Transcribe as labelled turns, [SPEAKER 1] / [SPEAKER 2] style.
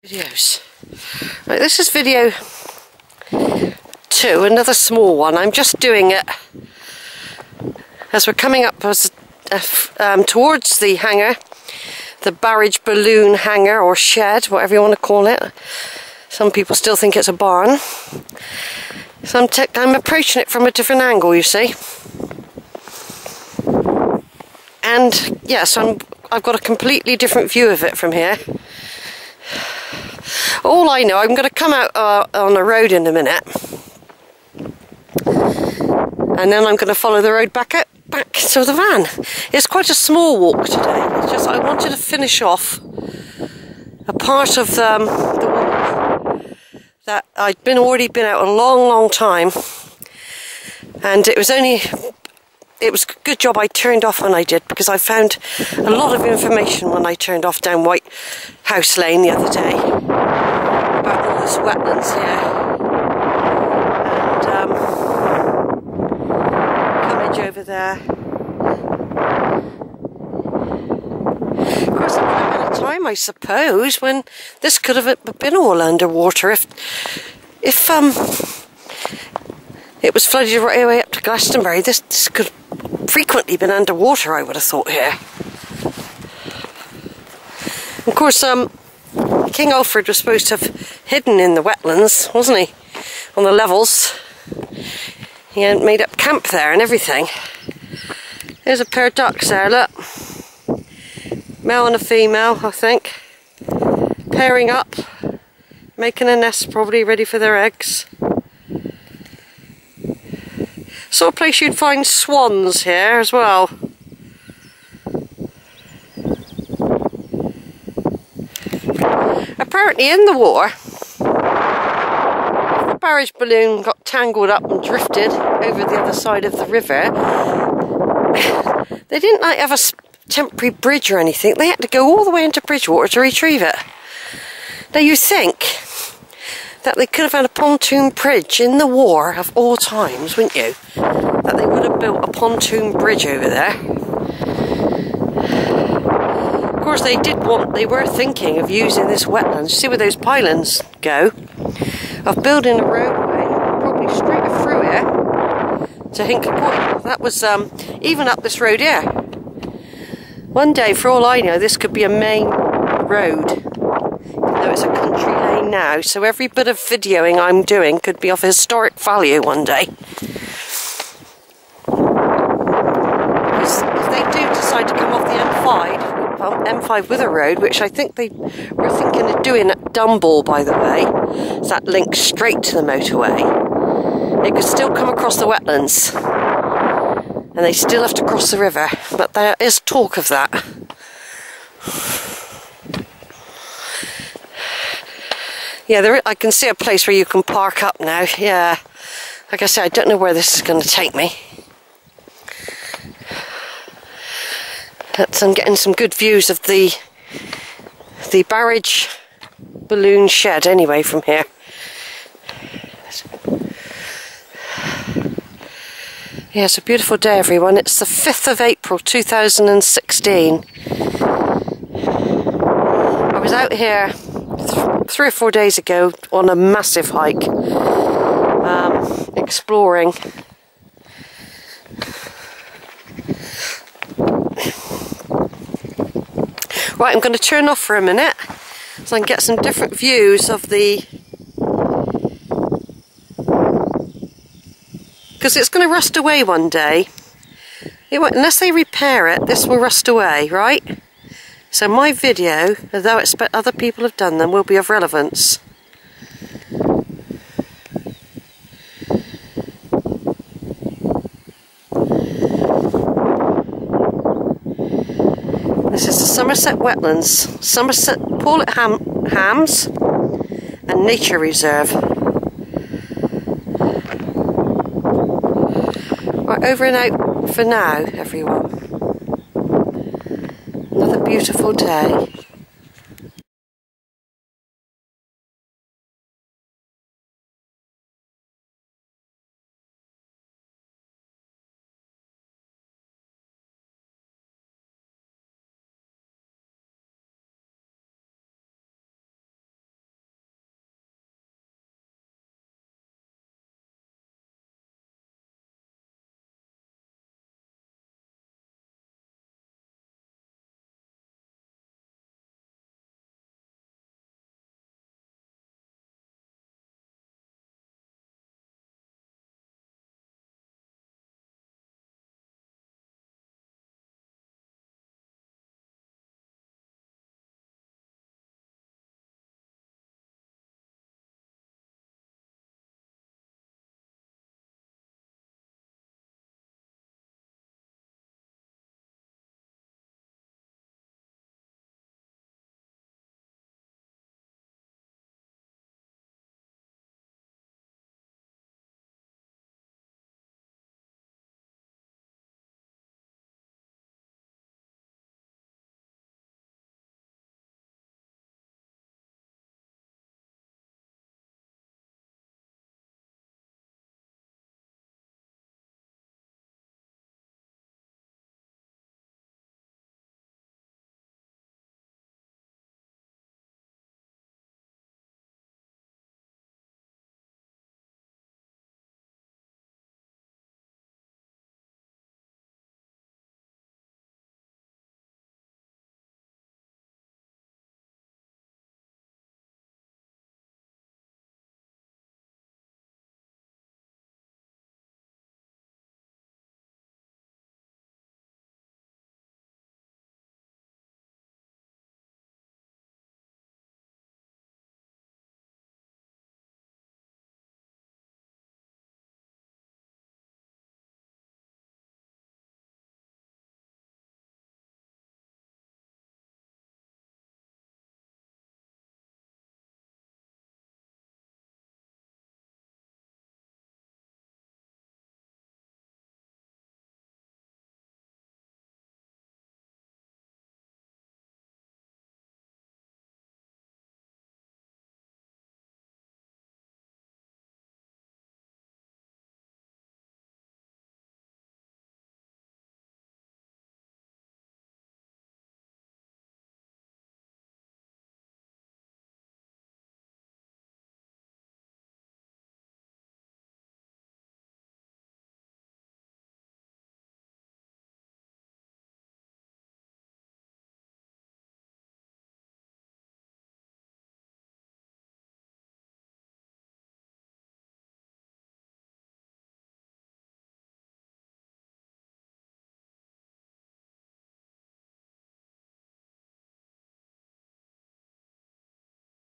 [SPEAKER 1] Videos. Right, this is video 2, another small one. I'm just doing it as we're coming up towards the hangar, the barrage balloon hangar or shed, whatever you want to call it. Some people still think it's a barn. So I'm approaching it from a different angle, you see. And yes, I've got a completely different view of it from here. All I know, I'm going to come out on the road in a minute, and then I'm going to follow the road back to the van. It's quite a small walk today. It's just I wanted to finish off a part of the walk that I'd already been out a long time, and it was a good job I turned off when I did, because I found a lot of information when I turned off down White House Lane the other day about all this wetlands here. And coming over there. Of course, there would have been a time, I suppose, when this could have been all underwater if it was flooded right away up to Glastonbury. This could have frequently been underwater, I would have thought, here. Of course, King Alfred was supposed to have hidden in the wetlands, wasn't he? On the levels. He had made up camp there and everything. There's a pair of ducks there, look. Male and a female, I think. Pairing up. Making a nest, probably ready for their eggs. Sort of place you'd find swans here as well. Apparently in the war, the barrage balloon got tangled up and drifted over the other side of the river. They didn't have a temporary bridge or anything. They had to go all the way into Bridgewater to retrieve it. Now you think that they could have had a pontoon bridge in the war of all times, wouldn't you? That they would have built a pontoon bridge over there. Of course, they were thinking of using this wetlands. See where those pylons go? Of building a roadway, probably straight through here to Hinkley Point. That was even up this road here. One day, for all I know, this could be a main road. Even though it's a country lane now, so every bit of videoing I'm doing could be of historic value one day. Because if they do decide to come off the M5 with a road, which I think they were thinking of doing at Dunball, by the way, so that links straight to the motorway, it could still come across the wetlands, and they still have to cross the river, but there is talk of that. Yeah, I can see a place where you can park up now. Yeah, like I said, I don't know where this is going to take me. But I'm getting some good views of the barrage balloon shed anyway from here. Yeah, it's a beautiful day, everyone. It's the 5th of April 2016. I was out here 3 or 4 days ago on a massive hike, exploring. Right, I'm going to turn off for a minute so I can get some different views of the... Because it's going to rust away one day. Unless they repair it, this will rust away, right? So my video, although I expect other people have done them, will be of relevance. This is the Somerset Wetlands, Somerset Paulet Hams and Nature Reserve. Right, over and out for now, everyone. Another beautiful day.